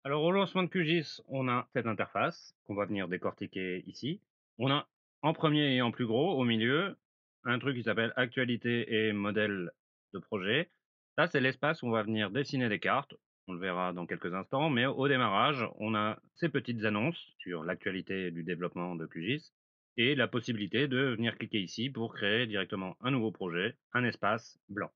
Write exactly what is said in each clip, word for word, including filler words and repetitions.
Alors au lancement de QGIS, on a cette interface qu'on va venir décortiquer ici. On a en premier et en plus gros, au milieu, un truc qui s'appelle actualité et modèle de projet. Ça, c'est l'espace où on va venir dessiner des cartes. On le verra dans quelques instants, mais au démarrage, on a ces petites annonces sur l'actualité du développement de QGIS et la possibilité de venir cliquer ici pour créer directement un nouveau projet, un espace blanc.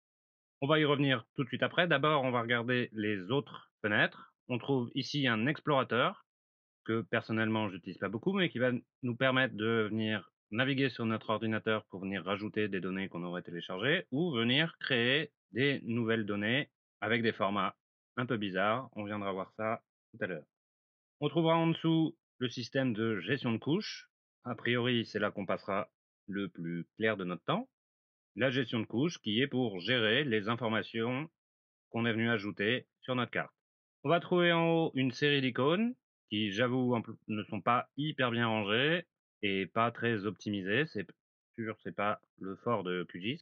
On va y revenir tout de suite après. D'abord, on va regarder les autres fenêtres. On trouve ici un explorateur que personnellement, je n'utilise pas beaucoup, mais qui va nous permettre de venir naviguer sur notre ordinateur pour venir rajouter des données qu'on aurait téléchargées ou venir créer des nouvelles données avec des formats un peu bizarres. On viendra voir ça tout à l'heure. On trouvera en dessous le système de gestion de couches. A priori, c'est là qu'on passera le plus clair de notre temps. La gestion de couches qui est pour gérer les informations qu'on est venu ajouter sur notre carte. On va trouver en haut une série d'icônes qui, j'avoue, en plus, ne sont pas hyper bien rangées et pas très optimisées. C'est sûr, c'est pas le fort de QGIS.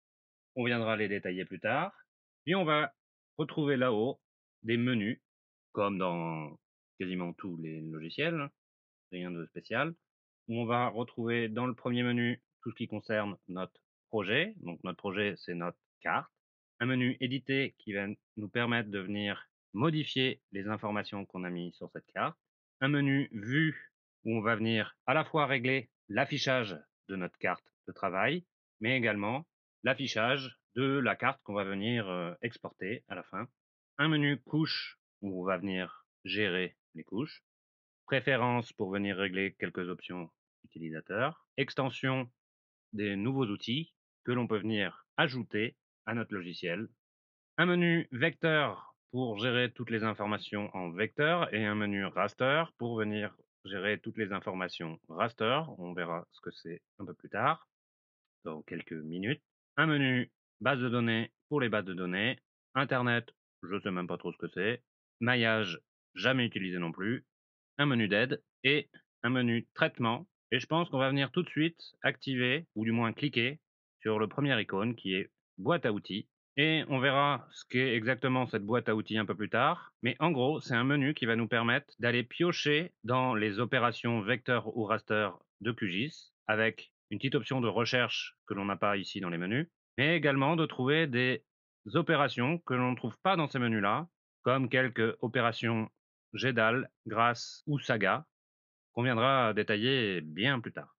On viendra les détailler plus tard. Puis on va retrouver là-haut des menus, comme dans quasiment tous les logiciels, rien de spécial, où on va retrouver dans le premier menu tout ce qui concerne notre projet. Donc notre projet, c'est notre carte. Un menu éditer qui va nous permettre de venir modifier les informations qu'on a mis sur cette carte. Un menu vue où on va venir à la fois régler l'affichage de notre carte de travail, mais également l'affichage de la carte qu'on va venir euh, exporter à la fin. Un menu couche où on va venir gérer les couches. Préférences pour venir régler quelques options utilisateurs. Extension des nouveaux outils que l'on peut venir ajouter à notre logiciel. Un menu vecteur pour gérer toutes les informations en vecteur et un menu raster pour venir gérer toutes les informations raster. On verra ce que c'est un peu plus tard, dans quelques minutes. Un menu base de données pour les bases de données. Internet, je ne sais même pas trop ce que c'est. Maillage, jamais utilisé non plus. Un menu d'aide et un menu traitement. Et je pense qu'on va venir tout de suite activer, ou du moins cliquer, sur le premier icône qui est boîte à outils. Et on verra ce qu'est exactement cette boîte à outils un peu plus tard. Mais en gros, c'est un menu qui va nous permettre d'aller piocher dans les opérations vecteur ou raster de QGIS avec une petite option de recherche que l'on n'a pas ici dans les menus, mais également de trouver des opérations que l'on ne trouve pas dans ces menus-là, comme quelques opérations G D A L, Grâce ou Saga, qu'on viendra détailler bien plus tard.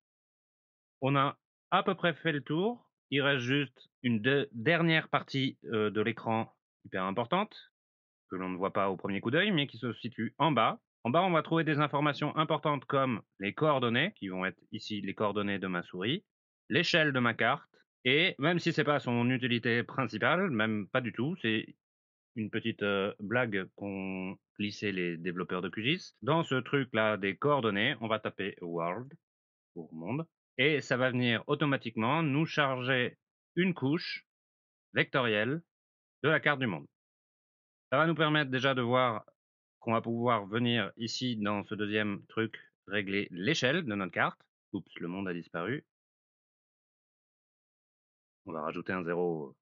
On a à peu près fait le tour. Il reste juste une de- dernière partie euh, de l'écran hyper importante, que l'on ne voit pas au premier coup d'œil, mais qui se situe en bas. En bas, on va trouver des informations importantes comme les coordonnées, qui vont être ici les coordonnées de ma souris, l'échelle de ma carte, et même si c'est pas son utilité principale, même pas du tout, c'est une petite euh, blague qu'ont glissé les développeurs de QGIS. Dans ce truc-là des coordonnées, on va taper world pour monde, et ça va venir automatiquement nous charger une couche vectorielle de la carte du monde. Ça va nous permettre déjà de voir qu'on va pouvoir venir ici dans ce deuxième truc régler l'échelle de notre carte. Oups, le monde a disparu. On va rajouter un zéro.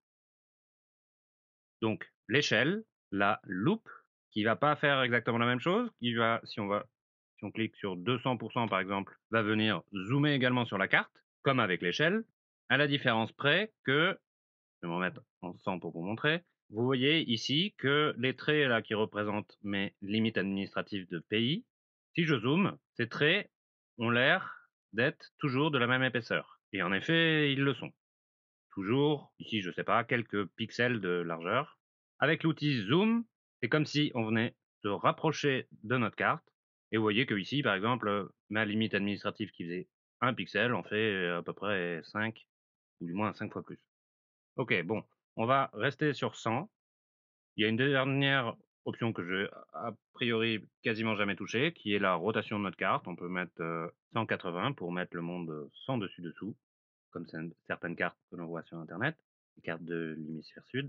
Donc l'échelle, la loupe, qui va pas faire exactement la même chose, qui va, si on va, si on clique sur deux cents pour cent par exemple, va venir zoomer également sur la carte, comme avec l'échelle, à la différence près que, je vais me remettre en cent pour vous montrer, vous voyez ici que les traits là qui représentent mes limites administratives de pays, si je zoome, ces traits ont l'air d'être toujours de la même épaisseur. Et en effet, ils le sont. Toujours, ici, je sais pas, quelques pixels de largeur. Avec l'outil zoom, c'est comme si on venait se rapprocher de notre carte. Et vous voyez que ici, par exemple, ma limite administrative qui faisait un pixel en fait à peu près cinq, ou du moins cinq fois plus. Ok, bon, on va rester sur cent. Il y a une dernière option que je a priori quasiment jamais touchée, qui est la rotation de notre carte. On peut mettre euh, cent quatre-vingts pour mettre le monde sans dessus-dessous, comme certaines cartes que l'on voit sur Internet, les cartes de l'hémisphère sud.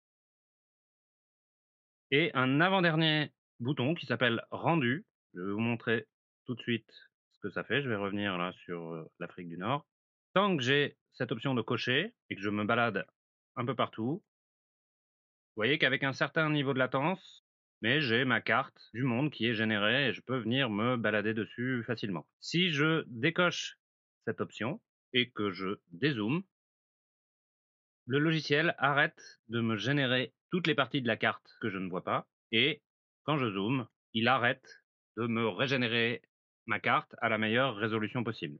Et un avant-dernier bouton qui s'appelle rendu. Je vais vous montrer tout de suite ce que ça fait. Je vais revenir là sur euh, l'Afrique du Nord. Tant que j'ai cette option de cocher et que je me balade un peu partout, vous voyez qu'avec un certain niveau de latence, mais j'ai ma carte du monde qui est générée et je peux venir me balader dessus facilement. Si je décoche cette option et que je dézoome, le logiciel arrête de me générer toutes les parties de la carte que je ne vois pas et quand je zoome, il arrête de me régénérer ma carte à la meilleure résolution possible.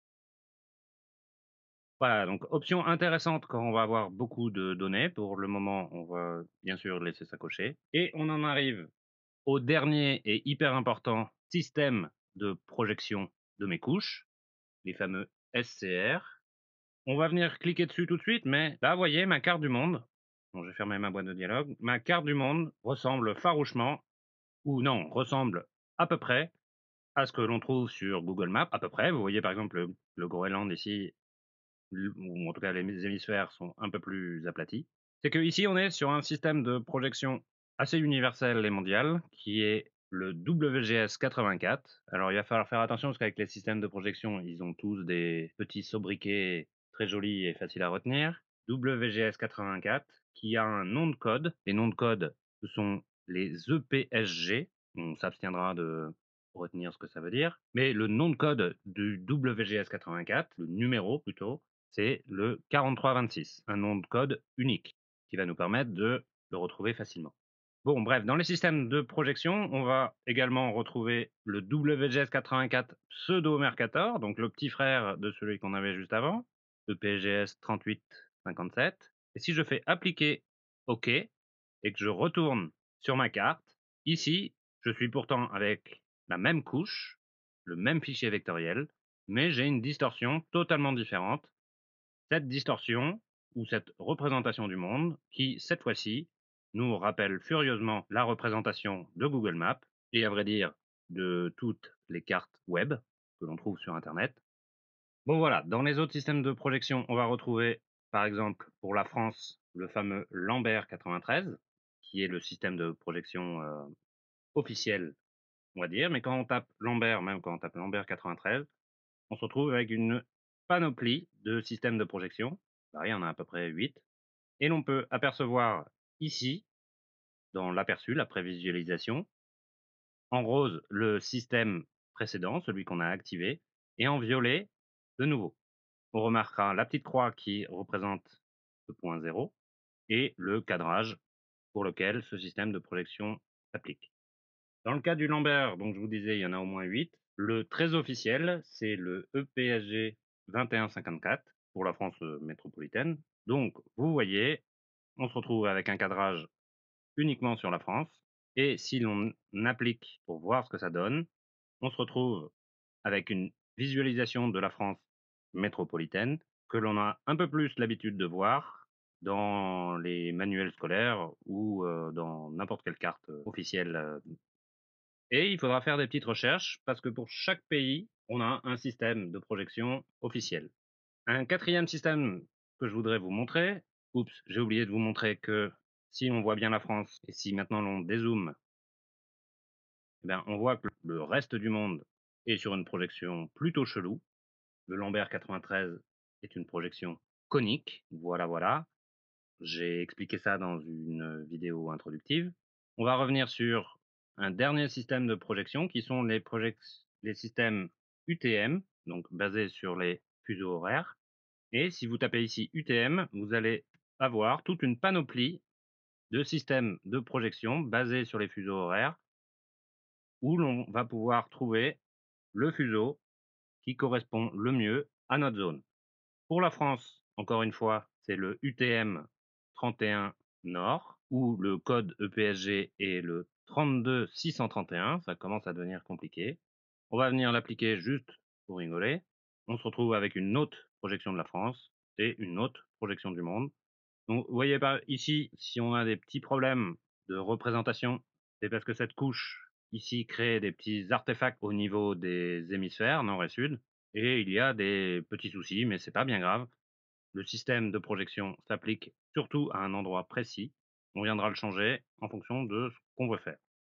Voilà, donc option intéressante quand on va avoir beaucoup de données. Pour le moment, on va bien sûr laisser ça cocher. Et on en arrive au dernier et hyper important système de projection de mes couches, les fameux S C R. On va venir cliquer dessus tout de suite, mais là, vous voyez ma carte du monde. Bon, je vais fermer ma boîte de dialogue. Ma carte du monde ressemble farouchement, ou non, ressemble à peu près à ce que l'on trouve sur Google Maps, à peu près. Vous voyez par exemple le, le Groenland ici, ou en tout cas les hémisphères sont un peu plus aplatis. C'est que ici on est sur un système de projection assez universel et mondial qui est le W G S quatre-vingt-quatre. Alors il va falloir faire attention parce qu'avec les systèmes de projection, ils ont tous des petits sobriquets très jolis et faciles à retenir. W G S quatre-vingt-quatre qui a un nom de code. Les noms de code, ce sont les E P S G. On s'abstiendra de retenir ce que ça veut dire. Mais le nom de code du W G S quatre-vingt-quatre, le numéro plutôt, c'est le quarante-trois vingt-six, un nom de code unique qui va nous permettre de le retrouver facilement. Bon, bref, dans les systèmes de projection, on va également retrouver le W G S quatre-vingt-quatre Pseudo Mercator, donc le petit frère de celui qu'on avait juste avant, le P G S trente-huit cinquante-sept. Et si je fais appliquer OK et que je retourne sur ma carte, ici, je suis pourtant avec la même couche, le même fichier vectoriel, mais j'ai une distorsion totalement différente. Cette distorsion, ou cette représentation du monde, qui, cette fois-ci, nous rappelle furieusement la représentation de Google Maps, et à vrai dire, de toutes les cartes web que l'on trouve sur Internet. Bon voilà, dans les autres systèmes de projection, on va retrouver, par exemple, pour la France, le fameux Lambert quatre-vingt-treize, qui est le système de projection euh, officiel, on va dire, mais quand on tape Lambert, même quand on tape Lambert quatre-vingt-treize, on se retrouve avec une panoplie de systèmes de projection. Là, il y en a à peu près huit. Et l'on peut apercevoir ici, dans l'aperçu, la prévisualisation, en rose, le système précédent, celui qu'on a activé, et en violet, de nouveau. On remarquera la petite croix qui représente le point zéro et le cadrage pour lequel ce système de projection s'applique. Dans le cas du Lambert, donc je vous disais, il y en a au moins huit. Le très officiel, c'est le E P S G vingt et un cinquante-quatre pour la France euh, métropolitaine. Donc, vous voyez, on se retrouve avec un cadrage uniquement sur la France. Et si l'on applique pour voir ce que ça donne, on se retrouve avec une visualisation de la France métropolitaine que l'on a un peu plus l'habitude de voir dans les manuels scolaires ou euh, dans n'importe quelle carte officielle euh, et il faudra faire des petites recherches parce que pour chaque pays, on a un système de projection officiel. Un quatrième système que je voudrais vous montrer, oups, j'ai oublié de vous montrer que si on voit bien la France et si maintenant l'on dézoome, eh bien, on voit que le reste du monde est sur une projection plutôt chelou. Le Lambert quatre-vingt-treize est une projection conique. Voilà, voilà. J'ai expliqué ça dans une vidéo introductive. On va revenir sur un dernier système de projection qui sont les, project- les systèmes U T M, donc basés sur les fuseaux horaires. Et si vous tapez ici U T M, vous allez avoir toute une panoplie de systèmes de projection basés sur les fuseaux horaires où l'on va pouvoir trouver le fuseau qui correspond le mieux à notre zone. Pour la France, encore une fois, c'est le U T M trente et un Nord, où le code E P S G est le trente-deux six cent trente et un. Ça commence à devenir compliqué. On va venir l'appliquer juste pour rigoler. On se retrouve avec une autre projection de la France et une autre projection du monde. Donc, vous voyez pas ici, si on a des petits problèmes de représentation, c'est parce que cette couche ici crée des petits artefacts au niveau des hémisphères nord et sud. Et il y a des petits soucis, mais c'est pas bien grave. Le système de projection s'applique surtout à un endroit précis. On viendra le changer en fonction de ce qu'on veut faire.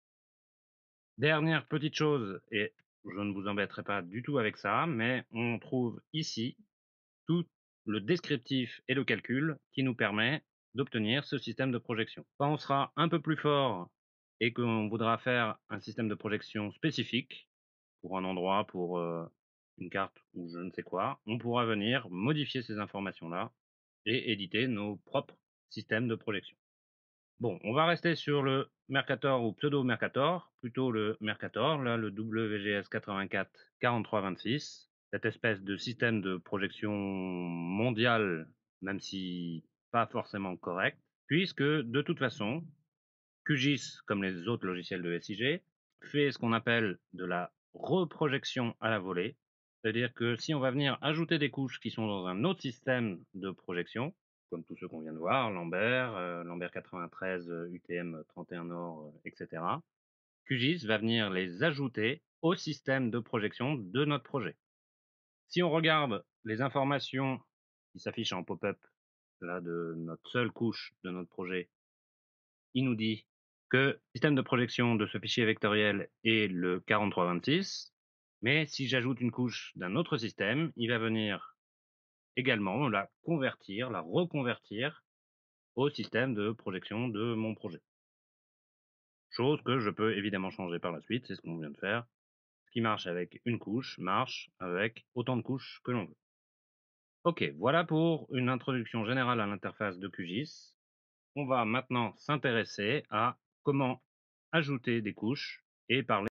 Dernière petite chose, et je ne vous embêterai pas du tout avec ça, mais on trouve ici tout le descriptif et le calcul qui nous permet d'obtenir ce système de projection. Quand on sera un peu plus fort et qu'on voudra faire un système de projection spécifique pour un endroit, pour, heu, une carte ou je ne sais quoi, on pourra venir modifier ces informations-là et éditer nos propres systèmes de projection. Bon, on va rester sur le Mercator ou pseudo Mercator, plutôt le Mercator, là, le W G S quatre-vingt-quatre quarante-trois vingt-six, cette espèce de système de projection mondial, même si pas forcément correct, puisque de toute façon, QGIS, comme les autres logiciels de S I G, fait ce qu'on appelle de la reprojection à la volée. C'est-à-dire que si on va venir ajouter des couches qui sont dans un autre système de projection, comme tous ceux qu'on vient de voir, Lambert, euh, Lambert quatre-vingt-treize, euh, U T M trente et un Nord, euh, et cetera, QGIS va venir les ajouter au système de projection de notre projet. Si on regarde les informations qui s'affichent en pop-up là de notre seule couche de notre projet, il nous dit que le système de projection de ce fichier vectoriel est le quarante-trois vingt-six, mais si j'ajoute une couche d'un autre système, il va venir également la convertir, la reconvertir au système de projection de mon projet. Chose que je peux évidemment changer par la suite, c'est ce qu'on vient de faire. Ce qui marche avec une couche marche avec autant de couches que l'on veut. Ok, voilà pour une introduction générale à l'interface de QGIS. On va maintenant s'intéresser à comment ajouter des couches et parler